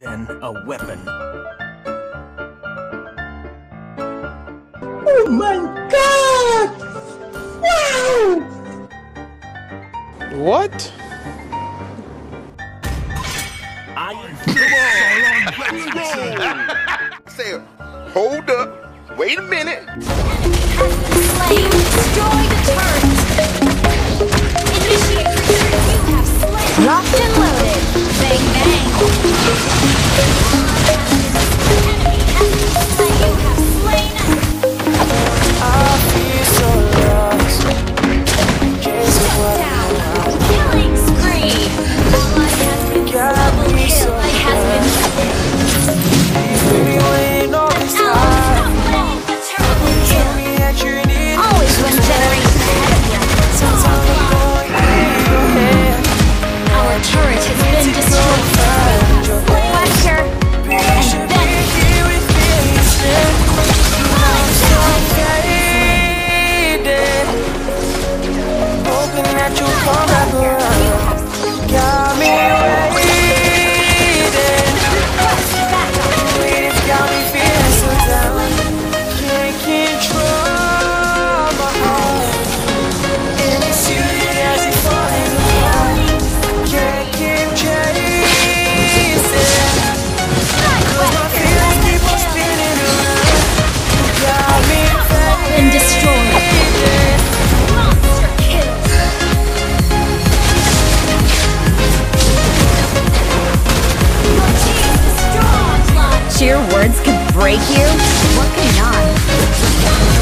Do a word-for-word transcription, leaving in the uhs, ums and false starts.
than a weapon. Oh my God! Wow! What? I am Come on, let's go! Say, hold up, wait a minute. Slain, destroy the turret. Initiate retreat. You have slain. Locked and loaded. Bang bang. Enemy has been slain. You have slain. I feel so lost. Shut down. Killing spree. Ally has been double kill. I has been slain. Baby, waiting all this time. The terrible kill. Always one generation ahead of you. Sometimes I'm going in your head. Our turret has been destroyed. Flasher. And then Here with me instead. I'm so faded. Hoping that you'll come back around. Got me waiting. Waiting, got me feeling so down. Can't control my heart. And it's you that has it falling apart. Can't keep chasing. Cause my feelings keep on spinning around. Got me been destroyed. faded. Monster kill. Your team is strong. Sheer words could break you? What could not?